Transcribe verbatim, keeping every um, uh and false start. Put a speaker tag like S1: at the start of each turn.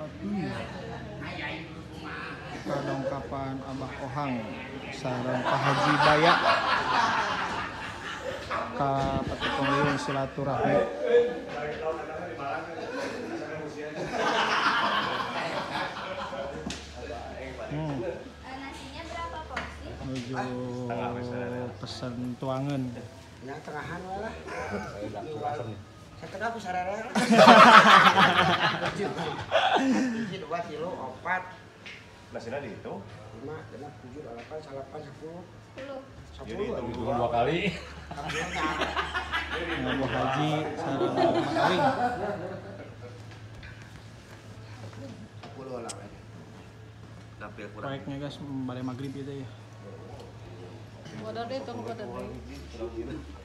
S1: wabarakatuh. Kadongkapan Abah Ohang sareng Pak Haji Baya ka patepung silaturahmi. Hmm.
S2: Nasinya berapa porsi?
S1: Menuju pesan tuangan.
S3: Yang tengahan lah. Setengah aku sarara. Ini dua kilo opat.
S4: Nasinya di itu?
S3: Lima, genap, tujuh, delapan, salapan, sepuluh.
S2: sepuluh.
S4: Jadi hitung dua kali.
S1: Abu Haji sareng Mak Aring.
S3: Sepuluh lah.
S1: Proyeknya guys balik maghrib itu ya.
S2: Waduh deh, tunggu deh.